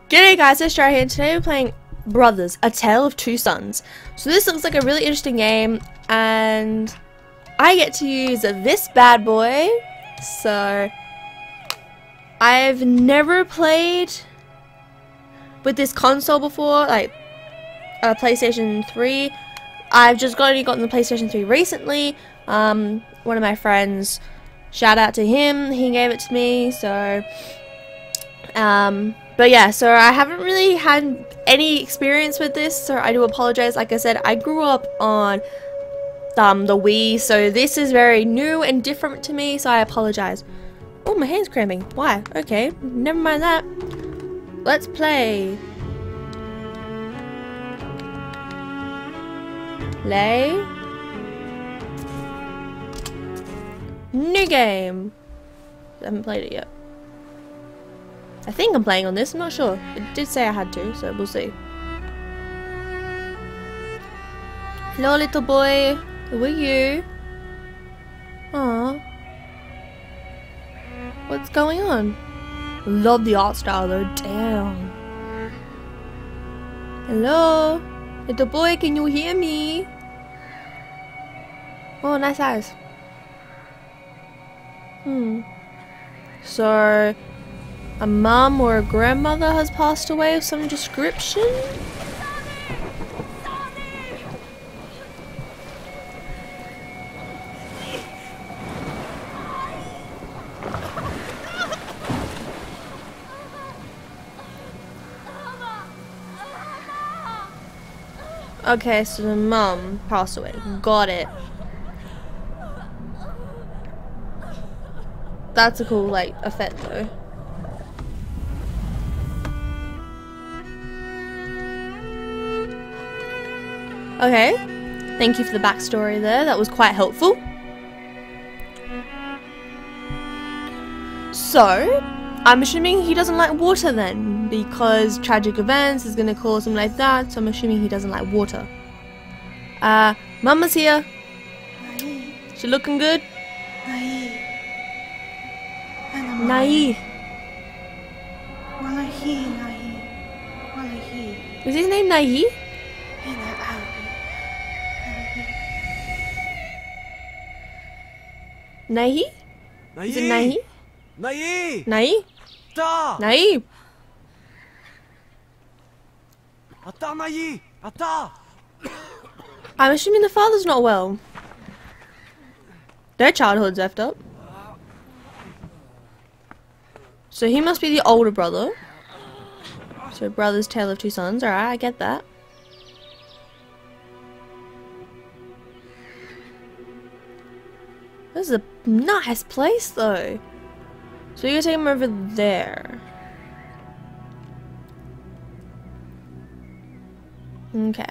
G'day guys, it's Shara here, and today we're playing Brothers, A Tale of Two Sons. So this looks like a really interesting game, and I get to use this bad boy. So I've never played with this console before, like a PlayStation 3. I've just only gotten the PlayStation 3 recently. One of my friends, shout out to him, he gave it to me, so but yeah, so I haven't really had any experience with this, so I do apologize. Like I said, I grew up on the Wii, so this is very new and different to me, so I apologize. Oh, my hand's cramping. Why? Okay, never mind that. Let's play. Play. New game. I haven't played it yet. I think I'm playing on this, I'm not sure. It did say I had to, so we'll see. Hello little boy, who are you? Aww. What's going on? Love the art style though, damn. Hello? Little boy, can you hear me? Oh, nice eyes. So a mum or a grandmother has passed away of some description? Okay, so the mum passed away. Got it. That's a cool, like, effect though. Okay, thank you for the backstory there, that was quite helpful. So, I'm assuming he doesn't like water then, because tragic events is going to cause something like that, so I'm assuming he doesn't like water. Mama's here. She looking good? Nai. Is his name Nai? Nai? Is it Nai? Nai! Nai? Ata! Nai? Ata, Nai! Ata! I'm assuming the father's not well. Their childhood's effed up. So he must be the older brother. So Brothers, Tale of Two Sons. Alright, I get that. This is a nice place though. So you're gonna take him over there. Okay.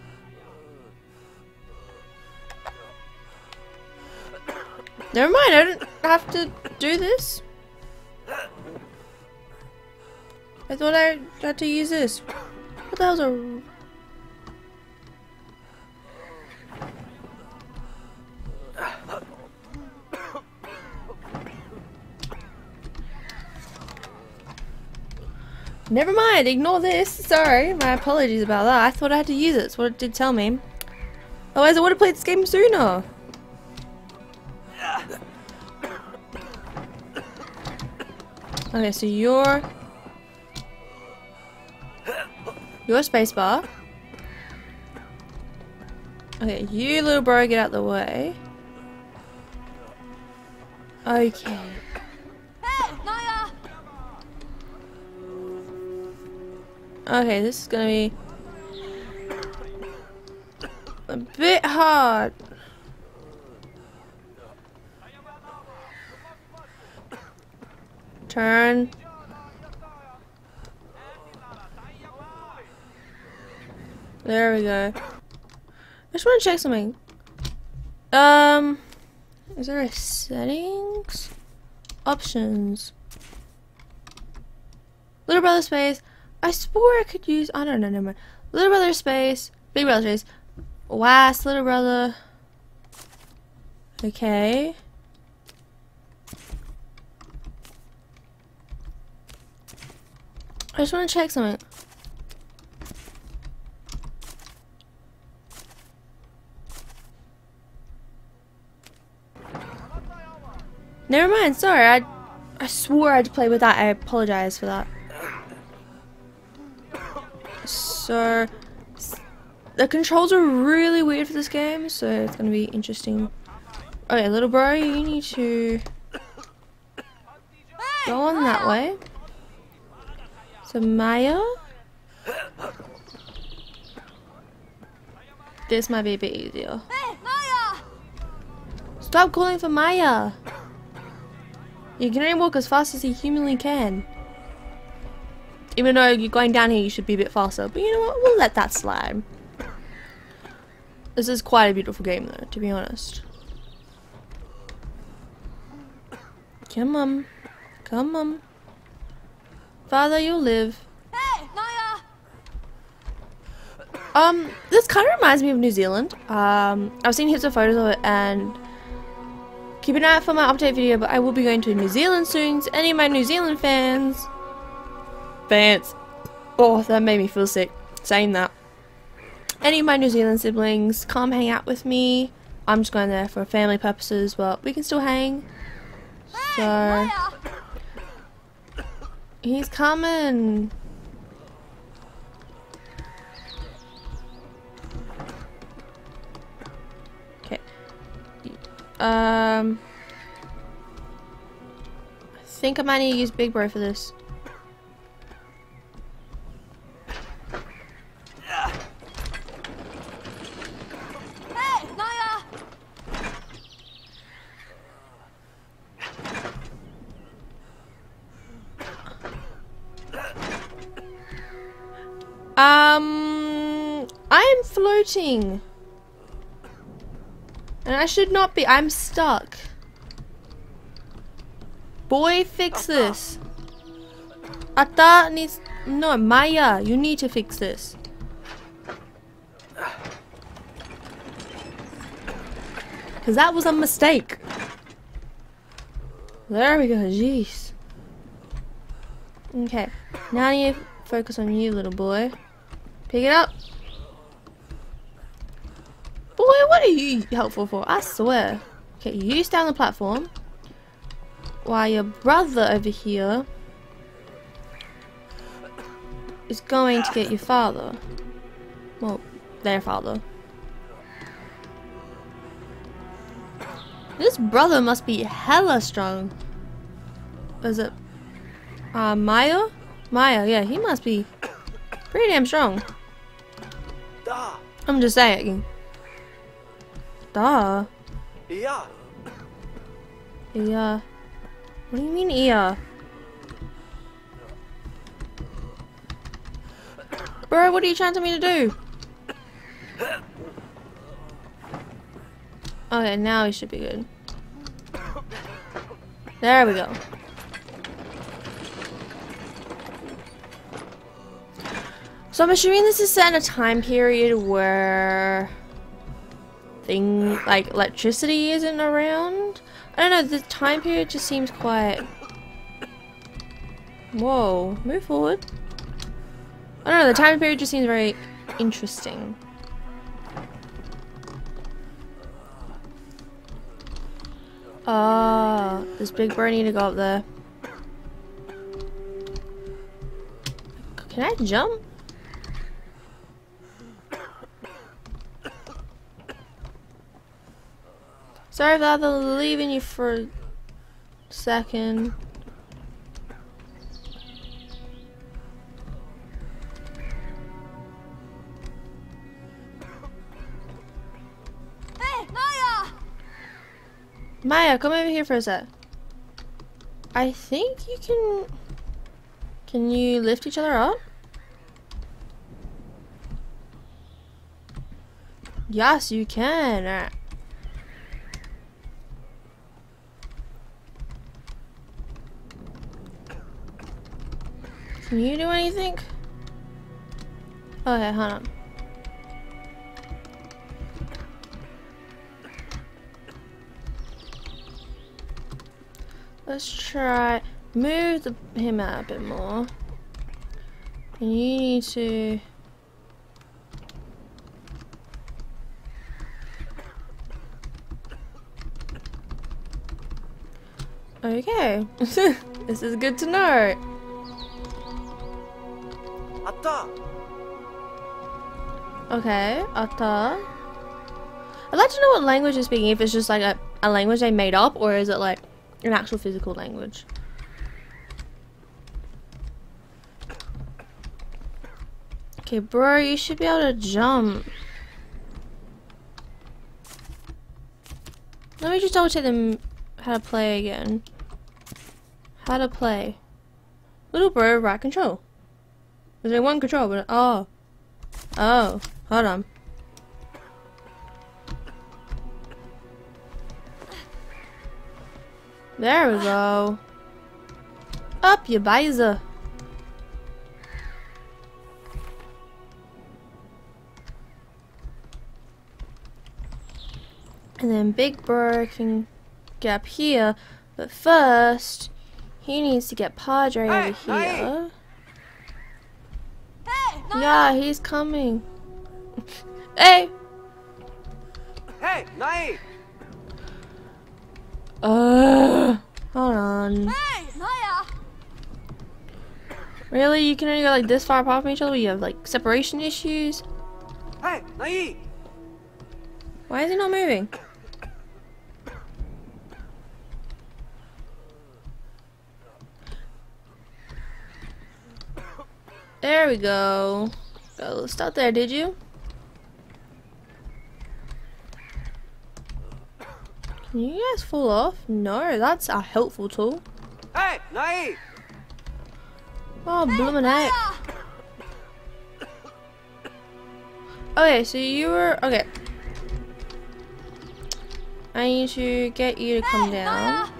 Never mind, I don't have to do this. I thought I had to use this. What the hell's a... Never mind, ignore this. Sorry, my apologies about that. I thought I had to use it. That's what it did tell me. Otherwise, I would have played this game sooner. Okay, so your spacebar. Okay, you little bro, get out the way. Okay. Okay, this is gonna be a bit hard. Turn. There we go. I just want to check something. Is there a settings? Options. Little brother space. I swore I could use, I don't know, never mind. Little brother space, big brother space, WAS, little brother. Okay. I just want to check something. Never mind, sorry, I swore I'd play with that. I apologize for that. So, the controls are really weird for this game, so it's gonna be interesting. Okay, little bro, you need to go on that way. So, Maya? This might be a bit easier. Stop calling for Maya! You can only walk as fast as you humanly can. Even though you're going down here, you should be a bit faster. But you know what? We'll let that slide. This is quite a beautiful game though, to be honest. Come on. Come on. Father, you'll live. This kind of reminds me of New Zealand. I've seen heaps of photos of it, and keep an eye out for my update video, but I will be going to New Zealand soon. So any of my New Zealand fans, oh, that made me feel sick saying that. Any of my New Zealand siblings, come hang out with me. I'm just going there for family purposes, but we can still hang. So he's coming. Okay. I think I might need to use Big Bro for this. I'm floating. And I should not be. I'm stuck. Boy, fix this. Ata needs... No, Maya, you need to fix this. Because that was a mistake. There we go, jeez. Okay, now I need to focus on you, little boy. Pick it up. Boy, what are you helpful for? I swear. Okay, you stay on the platform. While your brother over here is going to get your father. Well, their father. This brother must be hella strong. Is it Maya? Maya, yeah, he must be pretty damn strong. I'm just saying. Duh. Yeah. Yeah. What do you mean, yeah? Bro, what are you trying to tell me to do? Okay, now he should be good. There we go. So I'm assuming this is set in a time period where like electricity isn't around. I don't know, the time period just seems quite... Whoa, move forward. I don't know, the time period just seems very interesting. Ah, this big bird need to go up there. Can I jump? Sorry about leaving you for a second. Hey, Maya! Maya, come over here for a sec. I think you can... Can you lift each other up? Yes, you can. Can you do anything? Okay, hold on. Let's try move him out a bit more. And you need to... Okay. This is good to know. Atta! Okay, Atta. I'd like to know what language they're speaking, if it's just like a language they made up, or is it like an actual physical language. Okay, bro, you should be able to jump. Let me just double check them how to play again. How to play. Little bro, right control. There's only one control, but oh. Oh, hold on. There we go. Up, you bizer. And then Big Bro can get up here, but first he needs to get Padre over here. Hey, Yeah, he's coming. Hey! Hey, Nai! Hold on. Hey, Naya! Really? You can only go like this far apart from each other? You have like separation issues? Hey, Nai! Why is he not moving? There we go. Go, start there, did you? Can you guys fall off? No, that's a helpful tool. Hey, Nai! Oh, bloomin' heck. Okay, so you were... Okay. I need to get you to come down.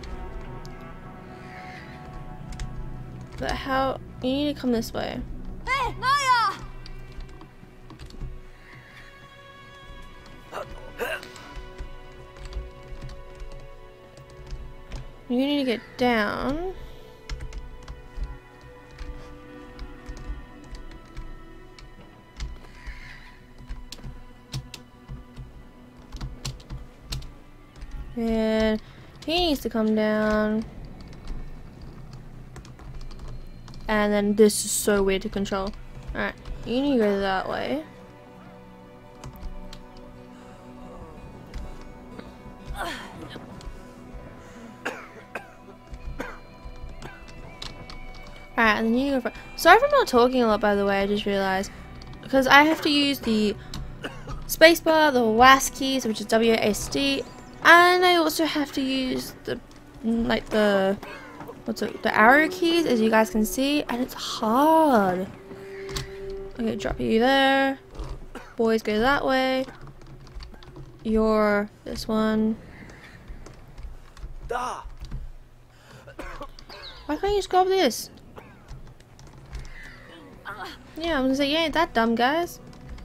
But how... You need to come this way. Hey, Naya! You need to get down. And he needs to come down. And then this is so weird to control. Alright, you need to go that way. Alright, and then you go for... Sorry if I'm not talking a lot, by the way, I just realized. Because I have to use the spacebar, the WASD keys, which is WASD, and I also have to use the, like the, what's it, the arrow keys, as you guys can see, and it's hard. Okay, drop you there. Boys go that way. You're this one. Da! Why can't you just grab this? Yeah, I'm gonna say, you ain't that dumb, guys.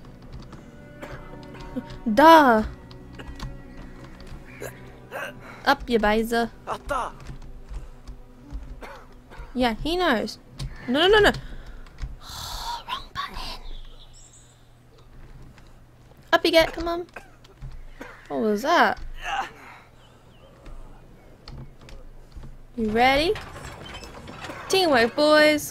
Duh! Up, you bizer. Atta! Yeah, he knows. No, no, no, no. Wrong button. Up you get, come on. What was that? You ready? Teamwork, boys.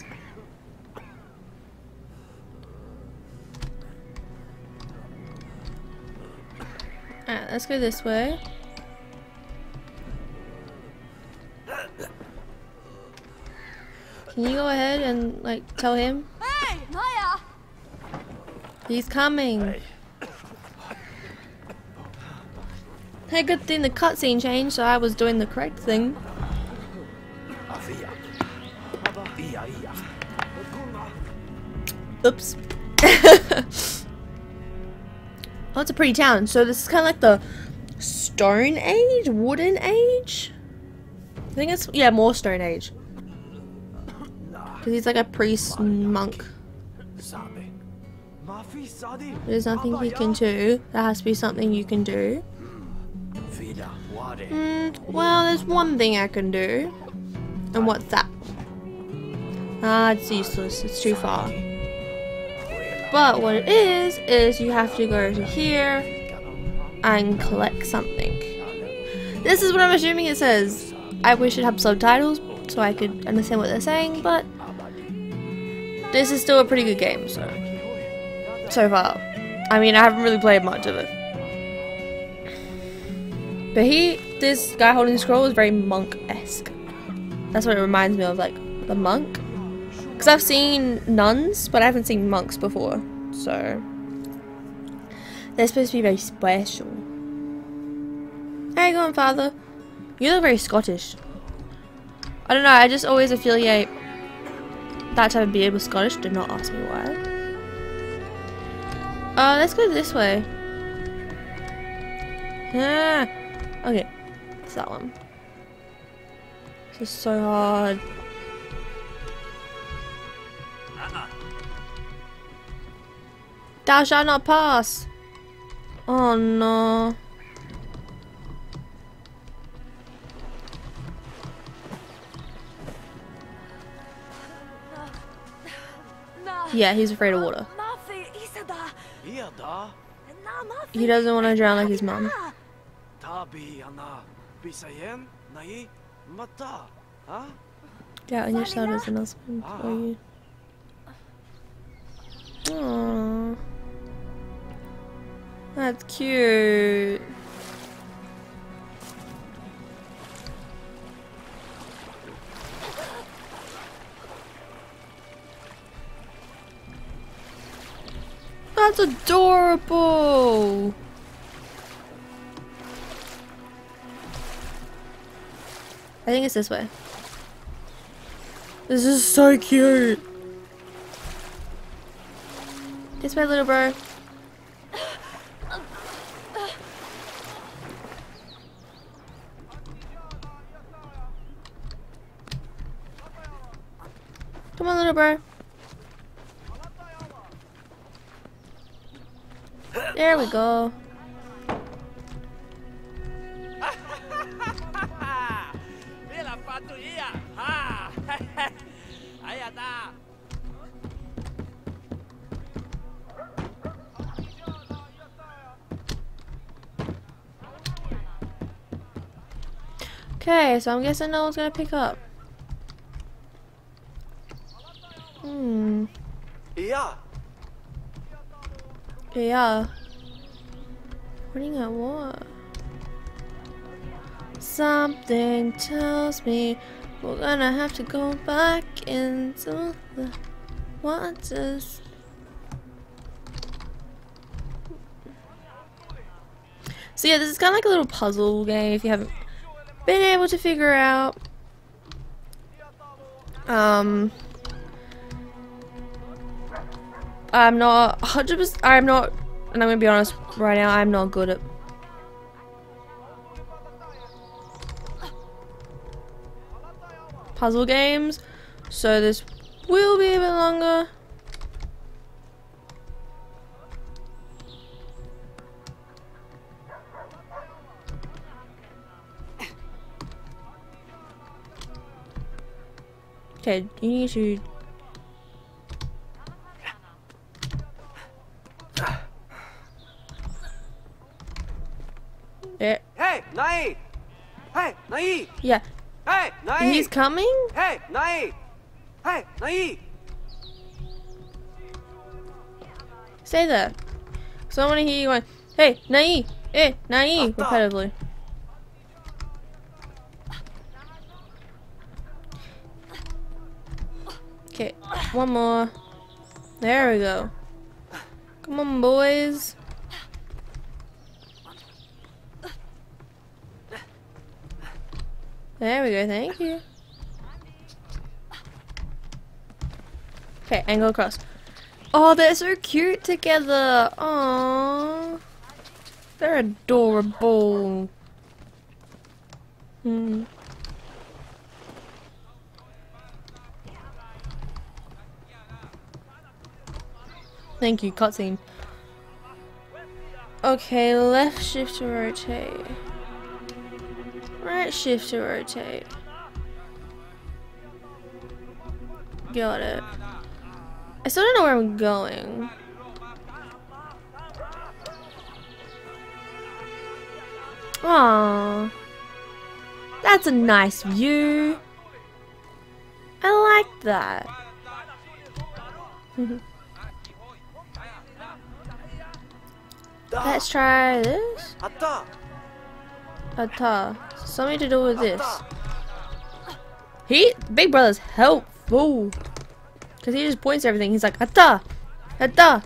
Alright, let's go this way. Can you go ahead and, like, tell him? Hey, Naya! He's coming. Hey, good thing the cutscene changed, so I was doing the correct thing. Oops. Oh, it's a pretty town. So this is kind of like the Stone Age? Wooden Age? I think it's, yeah, more Stone Age. Because he's like a priest monk. There's nothing he can do. There has to be something you can do. Well, there's one thing I can do. And what's that? Ah, it's useless. It's too far. But what it is you have to go to here and collect something. This is what I'm assuming it says. I wish it had subtitles so I could understand what they're saying, but this is still a pretty good game, so far. I mean, I haven't really played much of it. But this guy holding the scroll is very monk-esque. That's what it reminds me of, like, the monk. Because I've seen nuns, but I haven't seen monks before, so they're supposed to be very special. How you going, Father? You look very Scottish. I don't know, I just always affiliate that type of beard with Scottish. Do not ask me why. Let's go this way. Ah, okay, it's that one. This is so hard. Thou shalt not pass. Oh no. Yeah, he's afraid of water. He doesn't want to drown like his mom. Yeah, on your shoulders and else for you. Aww. That's cute. That's adorable. I think it's this way. This is so cute. This way, little bro. Come on, little bro. There we go. Okay, so I'm guessing no one's gonna pick up. Yeah. Yeah. Running at what? Something tells me we're gonna have to go back into the waters. So yeah, this is kind of like a little puzzle game if you haven't been able to figure out. I'm not 100%. I'm not, and I'm gonna be honest right now. I'm not good at puzzle games, so this will be a bit longer. Okay, you need to. Yeah. Hey, Nai! Hey, Nai! Yeah. Hey, Nai! He's coming? Hey, Nai! Hey, Nai! Stay there. So I want to hear you going, hey, Nai! Hey, Nai! Repetitively. Okay, one more. There we go. Come on, boys. There we go, thank you. Okay, and go across. Oh, they're so cute together. Aww. They're adorable. Thank you, cutscene. Okay, left shift to rotate. Right shift to rotate. Got it. I still don't know where I'm going. Aww. That's a nice view. I like that. Let's try this. 아따. Ata. Something to do with this. Big Brother's helpful. Because he just points everything. He's like, Ata! Ata!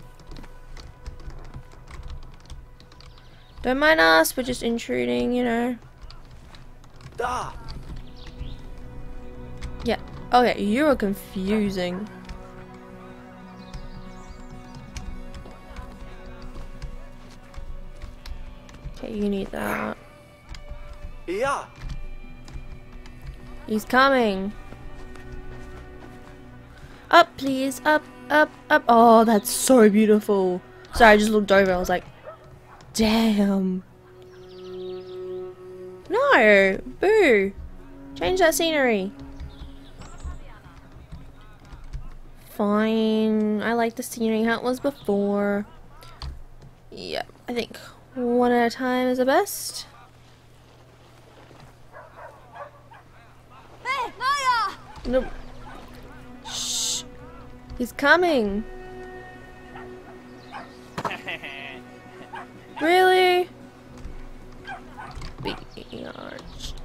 Don't mind us, we're just intruding, you know. 따. Yeah. Okay, you are confusing. Okay, you need that. 이야. He's coming. Up, please. Up, up, up. Oh, that's so beautiful. Sorry, I just looked over. I was like, damn. No. Boo. Change that scenery. Fine. I like the scenery how it was before. Yeah, I think one at a time is the best. Hey, Naya! Nope. Shh. He's coming. Really? Biatch.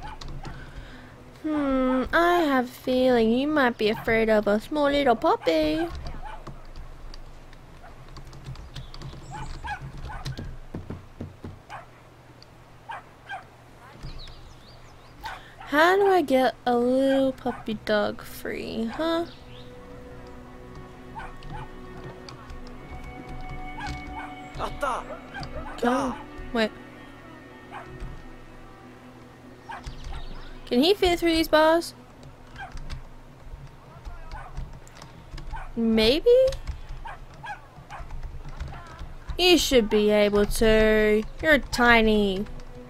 I have a feeling you might be afraid of a small little puppy. How do I get a little puppy dog free, huh? 아따. Oh, wait. Can he fit through these bars? Maybe? You should be able to. You're tiny.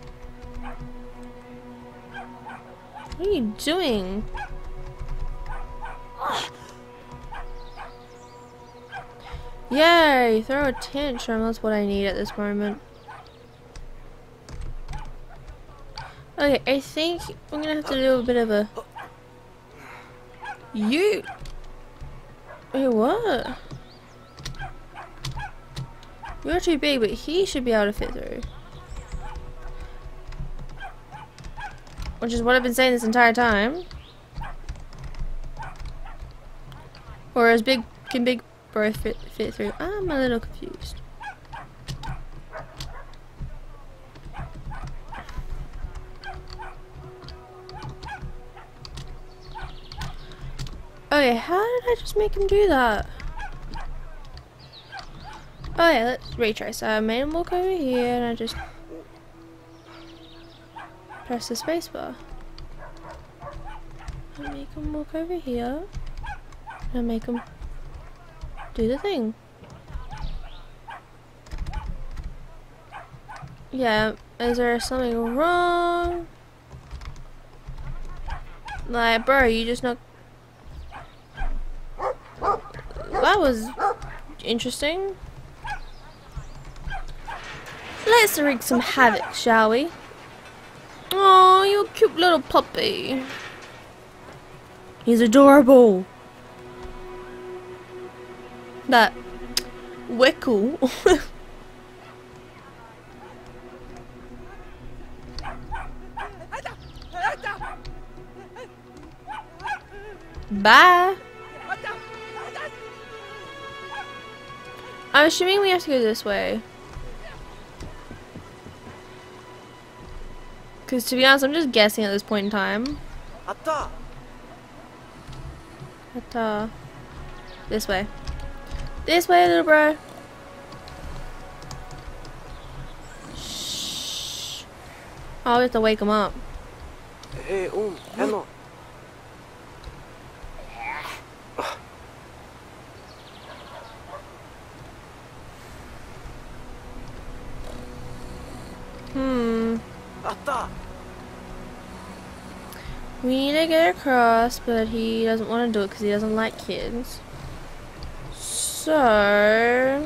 What are you doing? Yay! Throw a tantrum. That's what I need at this moment. Okay, I think I'm gonna have to do a bit of a... You... Wait, what? You're too big, but he should be able to fit through. Which is what I've been saying this entire time. Or as big... Can Big Bro fit through? I'm a little confused. Okay, how did I just make him do that? Oh yeah, let's retry. So I made him walk over here and I just press the spacebar. I make him walk over here and I make him do the thing. Yeah, is there something wrong? Like, bro, you just not... That was interesting. Let's wreak some havoc, shall we? Oh, you're a cute little puppy. He's adorable. That Wickle. Bye. I'm assuming we have to go this way. Because to be honest, I'm just guessing at this point in time. 아따. But, this way. This way, little bro. Shh. Oh, we have to wake him up. Hey, Henno. Hmm. 아따. We need to get across, but he doesn't want to do it because he doesn't like kids. So...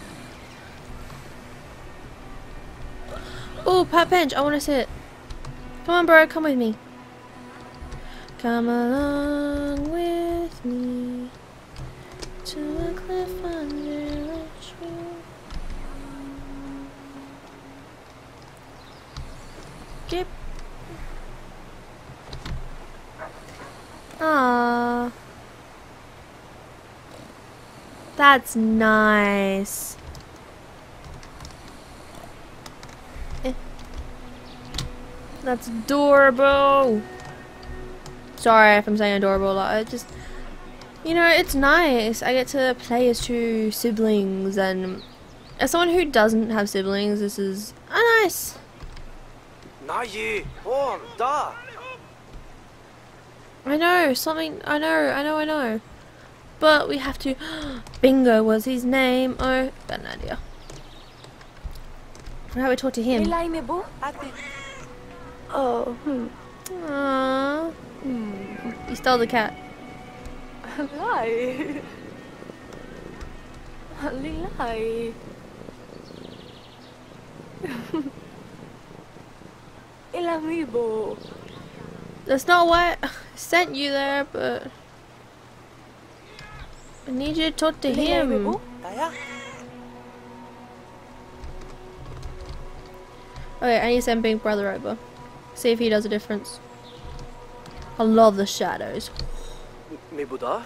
Oh, park bench. I want to sit. Come on, bro. Come with me. Come along with me to a cliff under a tree. Get. Aww. That's nice. That's adorable. Sorry if I'm saying adorable a lot. I just, you know, it's nice. I get to play as two siblings, and as someone who doesn't have siblings, this is nice. 나이 봄 다. I know something. I know. But we have to. Bingo was his name. Oh, got an idea. How do we talk to him? Nilay mo bu? Ate. Oh, Aww. You stole the cat. Lilay. Lilay. Ilamibo. That's not why I sent you there, but I need you to talk to him. 나야? Okay, I need to send Big Brother over. See if he does a difference. I love the shadows. 미보다?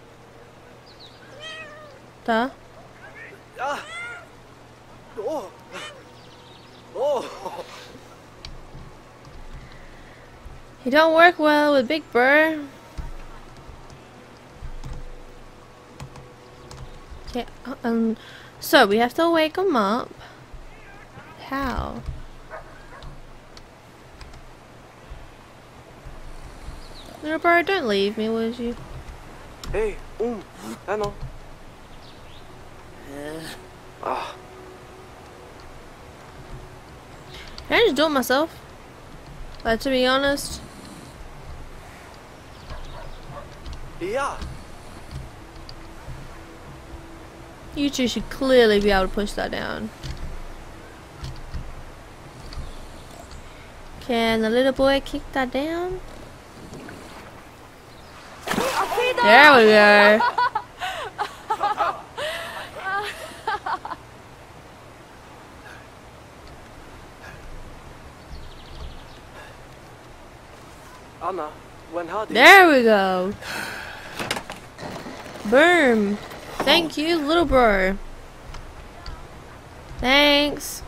Duh. 아. 오. 오. He don't work well with Big Bro. Okay, so we have to wake him up. How? Little bro, don't leave me, would you? 에이, ano? 아, Can I just do it myself? But to be honest, 이야. you two should clearly be able to push that down. Can the little boy kick that down? There we go. Anna, when had There we go. Boom. Thank you, little bro. Thanks.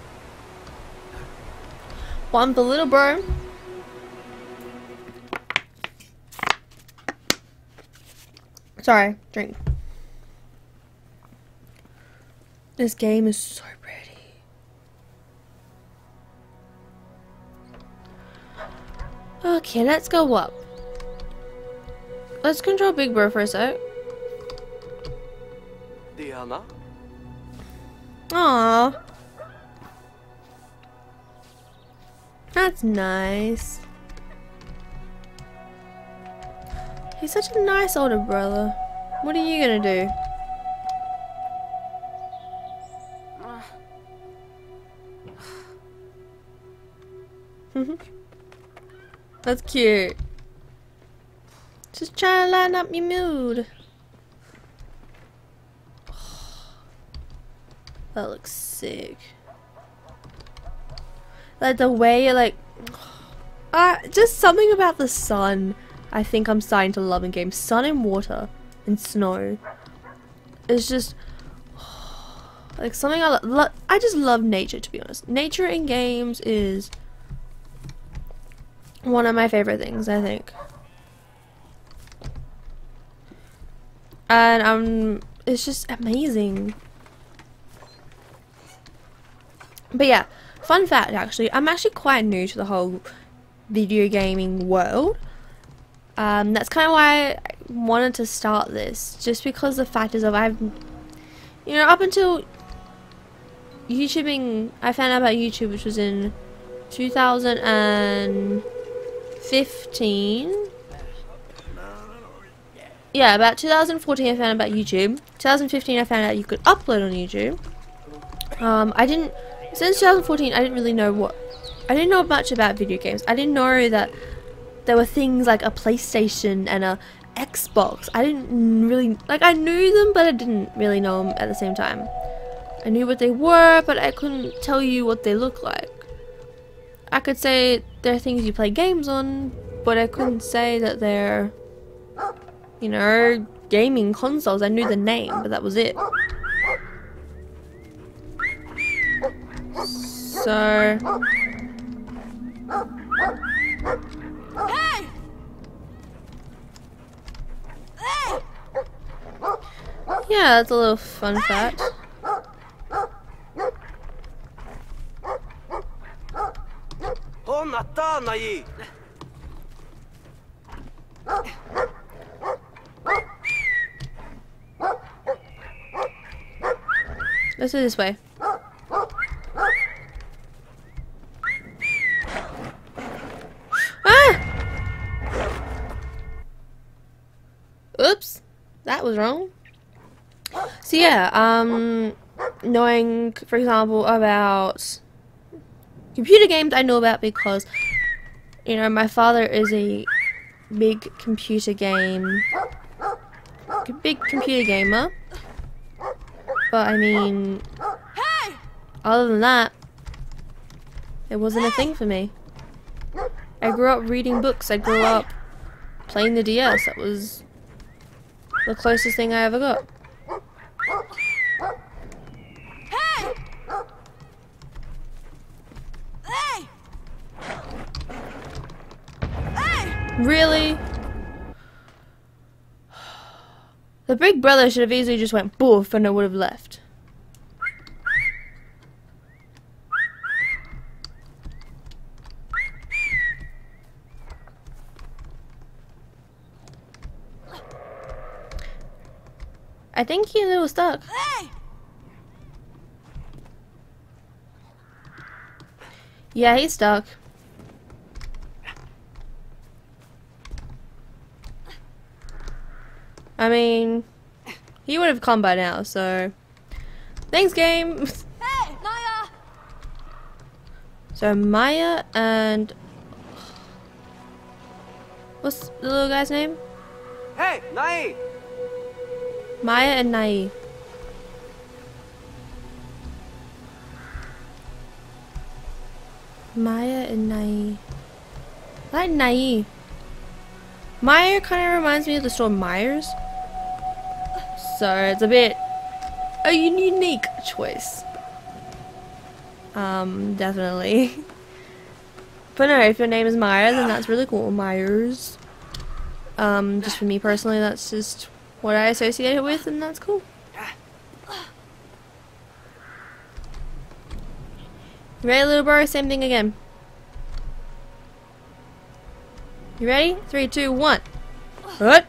One for little bro. Sorry, drink. This game is so pretty. Okay, let's go up. Let's control Big Bro for a sec. Diana? Aww. That's nice. He's such a nice older brother. What are you gonna do? That's cute. Just trying to lighten up your mood. That looks sick. Like the way you're like, just something about the sun. I think I'm starting to love in games. Sun and water and snow. It's just like something I just love nature, to be honest. Nature in games is one of my favorite things, I think. And it's just amazing. But yeah, fun fact actually, I'm actually quite new to the whole video gaming world. That's kind of why I wanted to start this, just because the fact is I've, you know, up until YouTubing, I found out about YouTube, which was in 2015, 2015. Yeah, about 2014 I found out about YouTube. 2015 I found out you could upload on YouTube. Since 2014 I didn't really know I didn't know much about video games. I didn't know that there were things like a PlayStation and a Xbox. I didn't really, I knew them, but I didn't really know them at the same time. I knew what they were, but I couldn't tell you what they look like. I could say they're things you play games on, but I couldn't say that they're, you know, gaming consoles. I knew the name, but that was it. So... Hey! Hey! yeah, that's a little fun fact. Honna taanaji! Let's do it this way. Oops, that was wrong. So yeah, knowing, for example, about computer games, I know about because, you know, my father is a big computer gamer. But I mean, other than that, it wasn't a thing for me. I grew up reading books. I grew up playing the DS. That was the closest thing I ever got. Hey! Hey! Hey! Really? The big brother should have easily just went boof and I would have left. I think he's a little stuck. Hey! Yeah, he's stuck. I mean, he would have come by now, so... Thanks, game! Hey! Naya! So, Maya and... What's the little guy's name? Hey, Nai! Maya and Nai. Maya and Nai. I like Nai. Maya kind of reminds me of the store Myers. So it's a bit a unique choice. Definitely. But no, if your name is Myers, then that's really cool. Myers. Just for me personally, that's just what I associate it with, and that's cool. Ready, little bro? Same thing again. You ready? 3, 2, 1. What?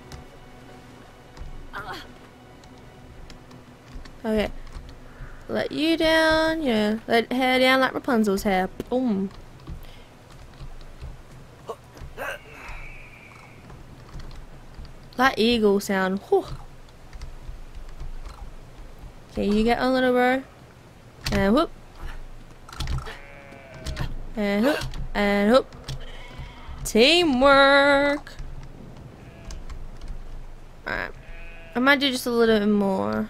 Okay. Let you down. Yeah. Let hair down like Rapunzel's hair. Boom. That eagle sound. Whew. Okay, you get on, little bro. And whoop. And whoop. And whoop. Teamwork. Alright. I might do just a little bit more.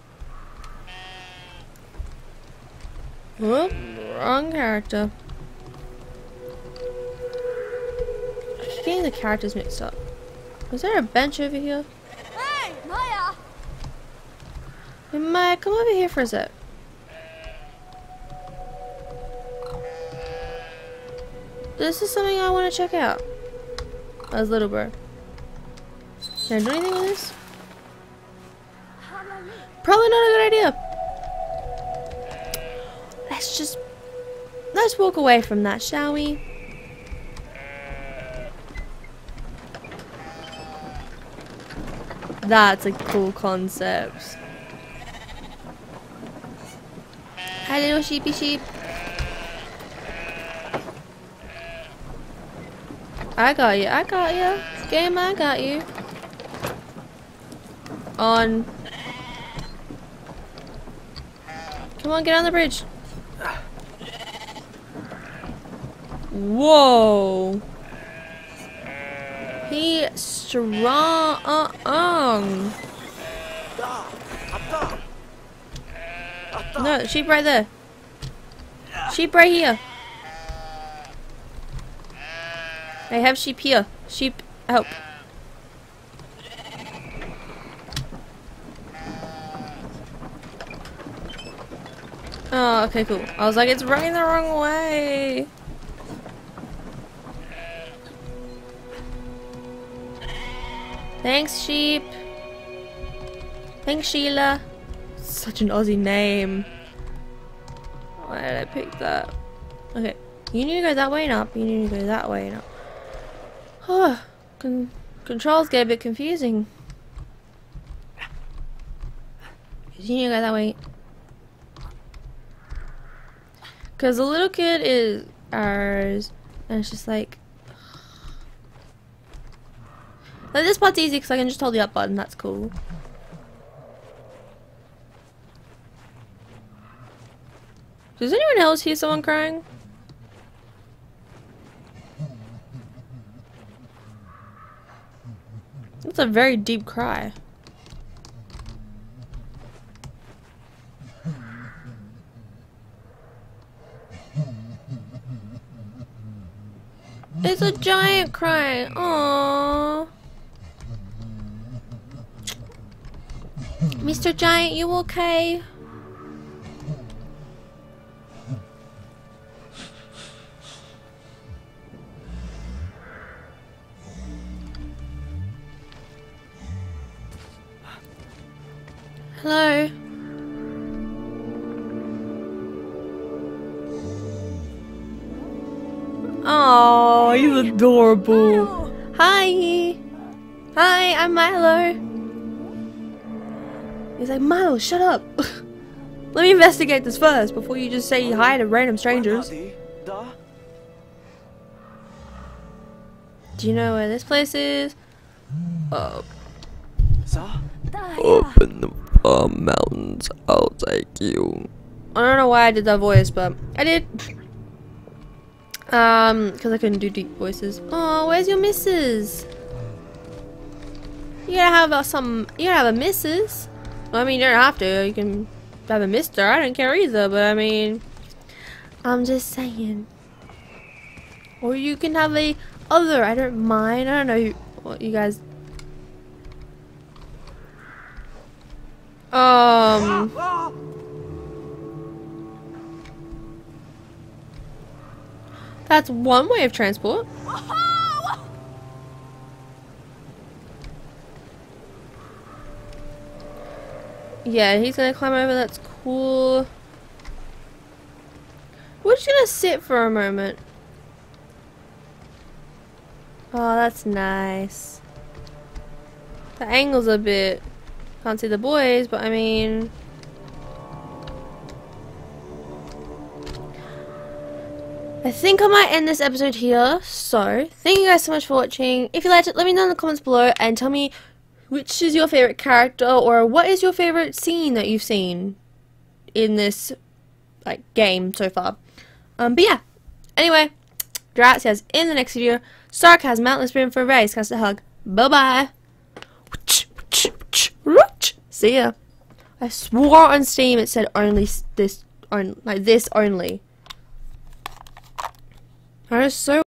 Whoop. Wrong character. I keep getting the characters mixed up. Was there a bench over here? Hey! Naya! Hey, Maya, come over here for a sec. This is something I want to check out. As little bro. Can I do anything with this? Probably not a good idea. Let's walk away from that, shall we? That's a cool concept. Hi, little sheepy sheep. I got you. I got you. Game, I got you. On. Come on, get on the bridge. Whoa. He strong. No, sheep right there. Sheep right here. I have sheep here. Sheep, help. Oh, okay, cool. I was like, it's running the wrong way. Thanks, sheep. Thanks, Sheila. Such an Aussie name. Why did I pick that? Okay, you need to go that way and up. You need to go that way and up. Oh, controls get a bit confusing. You need to go that way. Because the little kid is ours, and it's just like this part's easy because I can just hold the up button. That's cool. Does anyone else hear someone crying? That's a very deep cry. It's a giant crying. Aww. Mr. Giant, you okay? Hello? Oh, he's adorable. Hi. Hi, I'm Milo. He's like, Milo, shut up. Let me investigate this first before you just say hi to random strangers. Do you know where this place is? Oh. Up in the mountains, I'll take you. I don't know why I did that voice, but I did. Because I couldn't do deep voices. Oh, where's your missus? You gotta have you gotta have a missus. Well, I mean, you don't have to. You can have a mister. I don't care either, but I mean, I'm just saying. Or you can have a other. I don't mind. I don't know what you guys. That's one way of transport. Yeah, he's gonna climb over. That's cool. We're just gonna sit for a moment. Oh, that's nice. The angle's a bit... Can't see the boys, but I mean... I think I might end this episode here. So, thank you guys so much for watching. If you liked it, let me know in the comments below and tell me which is your favorite character or what is your favorite scene that you've seen in this game so far. But yeah. Anyway, gracias. In the next video, Sarcasm, Mountless Brim for a race. Cast a hug. Bye bye. See ya. I swore on Steam it said only this, like this only. I was so